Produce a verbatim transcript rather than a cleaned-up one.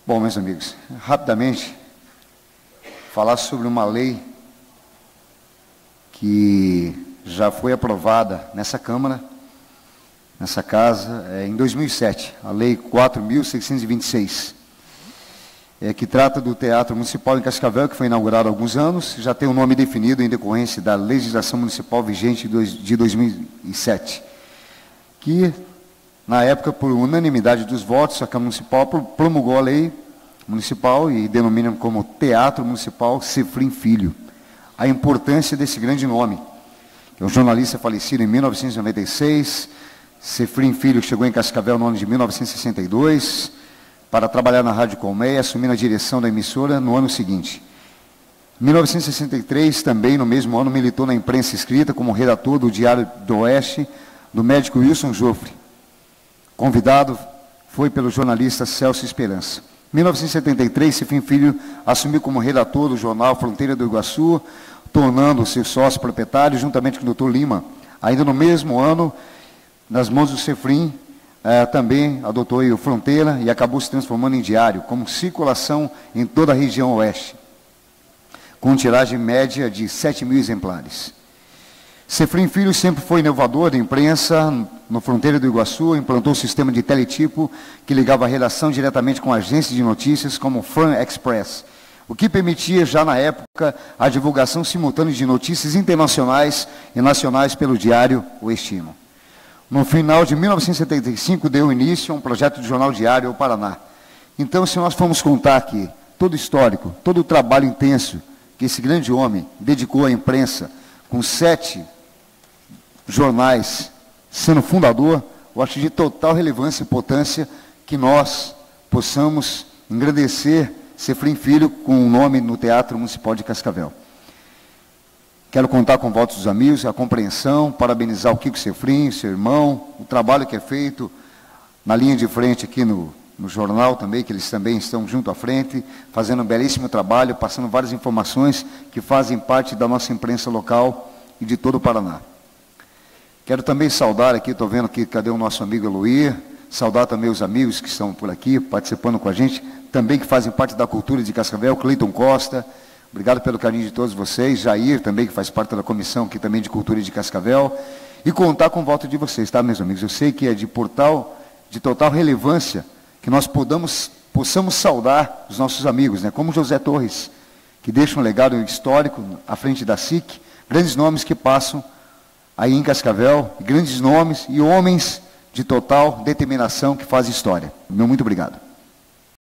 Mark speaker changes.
Speaker 1: Bom, meus amigos, rapidamente, falar sobre uma lei que já foi aprovada nessa Câmara, nessa casa, é, em dois mil e sete, a Lei quatro mil seiscentos e vinte e seis, é, que trata do Teatro Municipal em Cascavel, que foi inaugurado há alguns anos, já tem um nome definido em decorrência da legislação municipal vigente de dois mil e sete, que, na época, por unanimidade dos votos, a Câmara Municipal promulgou a lei municipal e denomina como Teatro Municipal Cefrim Filho. A importância desse grande nome, que é um jornalista falecido em mil novecentos e noventa e seis, Cefrim Filho chegou em Cascavel no ano de mil novecentos e sessenta e dois, para trabalhar na Rádio Colmeia, assumindo a direção da emissora no ano seguinte. Em mil novecentos e sessenta e três, também no mesmo ano, militou na imprensa escrita como redator do Diário do Oeste, do médico Wilson Joffre. Convidado foi pelo jornalista Celso Esperança. Em mil novecentos e setenta e três, Cefrim Filho assumiu como redator do jornal Fronteira do Iguaçu, tornando-se sócio proprietário, juntamente com o doutor Lima. Ainda no mesmo ano, nas mãos do Cefrim, eh, também adotou o Fronteira e acabou se transformando em diário, como circulação em toda a região oeste, com tiragem média de sete mil exemplares. Cefrim Filho sempre foi inovador da imprensa. No Fronteira do Iguaçu, implantou o sistema de teletipo que ligava a relação diretamente com agências de notícias como Fran Express, o que permitia já na época a divulgação simultânea de notícias internacionais e nacionais pelo diário O Estimo. No final de mil novecentos e setenta e cinco, deu início a um projeto de jornal diário ao Paraná. Então, se nós formos contar aqui todo o histórico, todo o trabalho intenso que esse grande homem dedicou à imprensa, com sete jornais, sendo fundador, eu acho de total relevância e importância que nós possamos engrandecer Cefrim Filho com o nome no Teatro Municipal de Cascavel. Quero contar com votos dos amigos, a compreensão, parabenizar o Kiko Cefrim, seu irmão, o trabalho que é feito na linha de frente aqui no, no jornal também, que eles também estão junto à frente, fazendo um belíssimo trabalho, passando várias informações que fazem parte da nossa imprensa local e de todo o Paraná. Quero também saudar aqui, estou vendo aqui, cadê o nosso amigo Eloir, saudar também os amigos que estão por aqui, participando com a gente, também que fazem parte da cultura de Cascavel, Cleiton Costa, obrigado pelo carinho de todos vocês, Jair também, que faz parte da comissão aqui também de cultura de Cascavel, e contar com o voto de vocês, tá, meus amigos? Eu sei que é de portal, de total relevância, que nós podamos, possamos saudar os nossos amigos, né, como José Torres, que deixa um legado histórico à frente da S I C, grandes nomes que passam aí em Cascavel, grandes nomes e homens de total determinação que fazem história. Meu muito obrigado.